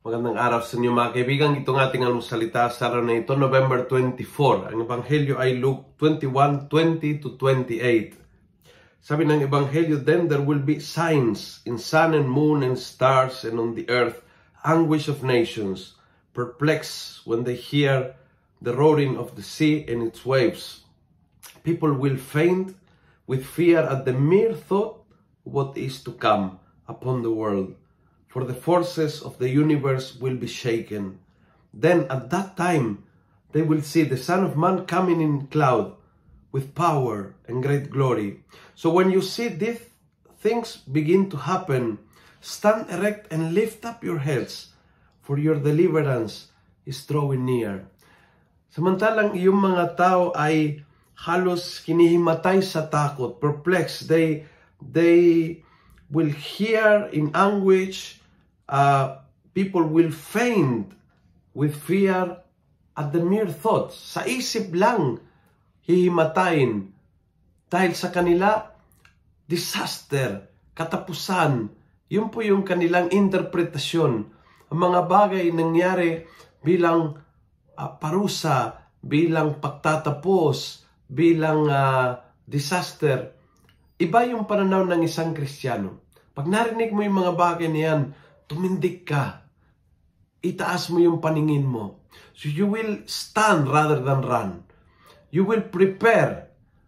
Magandang araw sa inyo mga kaibigan. Itong ating almusalita sa araw na ito, November 24. Ang Ebanghelyo ay Luke 21:20 to 28. Sabi ng Ebanghelyo, "Then there will be signs in sun and moon and stars, and on the earth anguish of nations, perplexed when they hear the roaring of the sea and its waves. People will faint with fear at the mere thought of what is to come upon the world. For the forces of the universe will be shaken. Then at that time they will see the Son of Man coming in cloud with power and great glory." So when you see these things begin to happen, stand erect and lift up your heads, for your deliverance is drawing near. Samantalang iyong mga tao ay halos kinihimatay sa takot, perplexed. They will hear in anguish. People will faint with fear at the mere thoughts. Sa isip lang, hihimatayin. Dahil sa kanila, disaster, katapusan. Yun po yung kanilang interpretasyon. Ang mga bagay nangyari bilang parusa, bilang pagtatapos, bilang disaster. Iba yung pananaw ng isang Kristiyano. Pag narinig mo yung mga bagay niyan, tumindig ka. Itaas mo yung paningin mo. So you will stand rather than run. You will prepare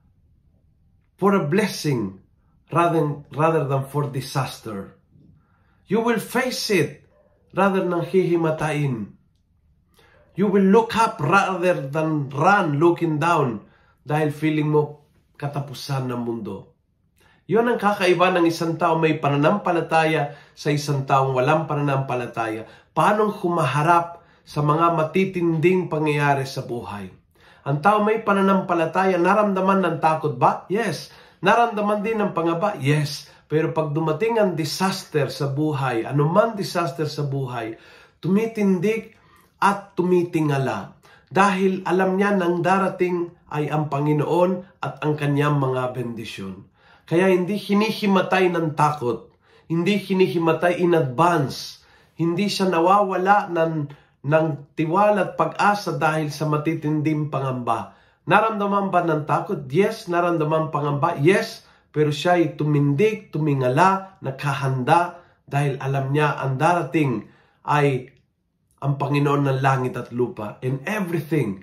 for a blessing rather than for disaster. You will face it rather than hihimatain. You will look up rather than run looking down dahil feeling mo katapusan ng mundo. Yun ang kakaiba ng isang tao may pananampalataya sa isang taong walang pananampalataya. Paano humaharap sa mga matitinding pangyayari sa buhay? Ang tao may pananampalataya, naramdaman ng takot ba? Yes. Naramdaman din ng pangamba? Yes. Pero pag dumating ang disaster sa buhay, anuman disaster sa buhay, tumitindig at tumitingala. Dahil alam niya nang darating ay ang Panginoon at ang kanyang mga bendisyon. Kaya hindi hinihimatay ng takot, hindi hinihimatay in advance, hindi siya nawawala ng tiwala at pag-asa dahil sa matitinding pangamba. Naramdaman ba ng takot? Yes. Naramdaman pangamba? Yes. Pero siya ay tumindig, tumingala, nakahanda dahil alam niya ang darating ay ang Panginoon ng langit at lupa. And everything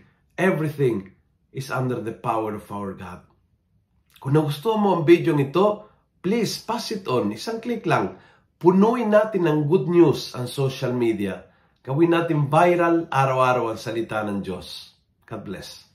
is under the power of our God. Kung nagustuhan mo ang video nito, please pass it on. Isang click lang. Punuin natin ng good news ang social media. Gawin natin viral araw-araw ang salita ng Diyos. God bless.